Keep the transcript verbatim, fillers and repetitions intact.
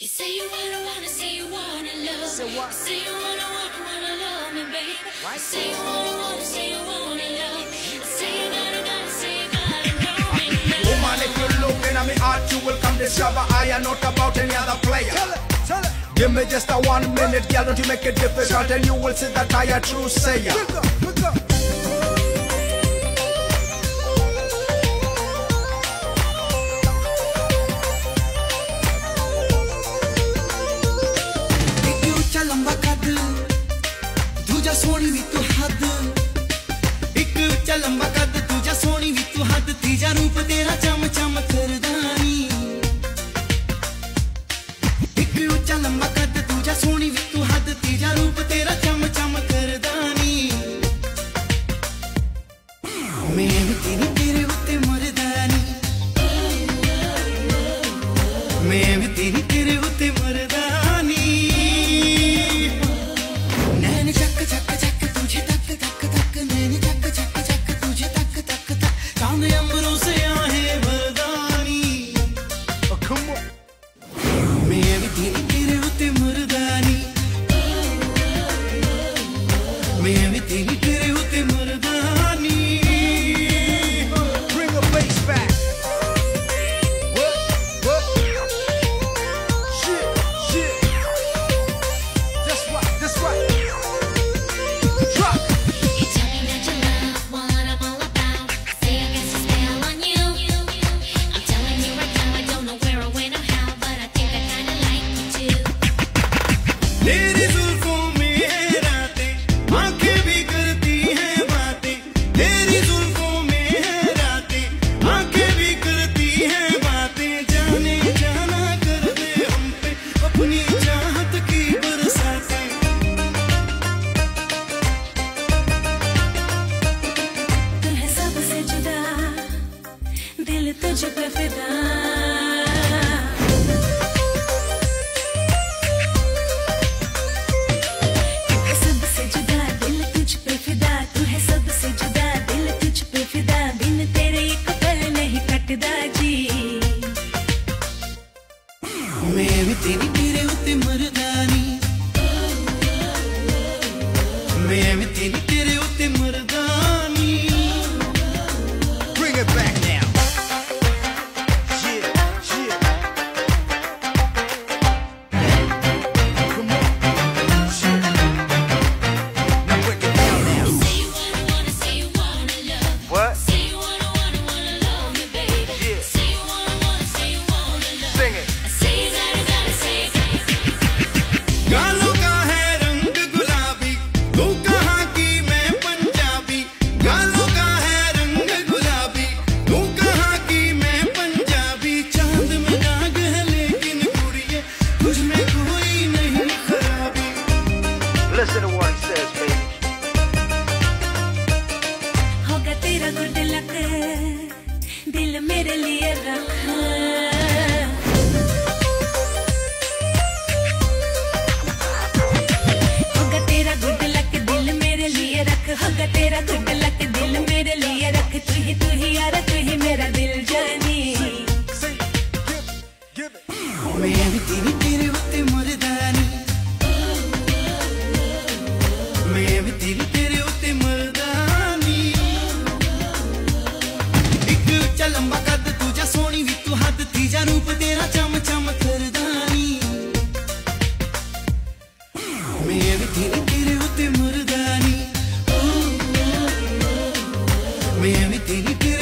You say you wanna, wanna, say you wanna love. Say what? You say you wanna, wanna, wanna love me, baby. Right. You say you wanna, wanna, say you wanna love. You say you gotta, gotta, say you gotta know me. Woman, if you look in at me heart, you will come discover I am not about any other player. Tell it, tell it. Give me just a one minute, girl, don't you make it difficult, and you will see that I a true sayer. Pick up, pick up. लंबा कद दूजा सोनी भी तू हद एक उच्चा लंबा कद दूजा सोनी भी तू हद तीजा रूप तेरा चम चम करदानी एक उच्चा लंबा कद दूजा सोनी भी तू हद तीजा रूप तेरा चम चम करदानी मैं भी तेरी तेरे उत्ते मरदानी मैं भी तेरी तेरे उत्ते मरदानी मैं भी तेरी तेरे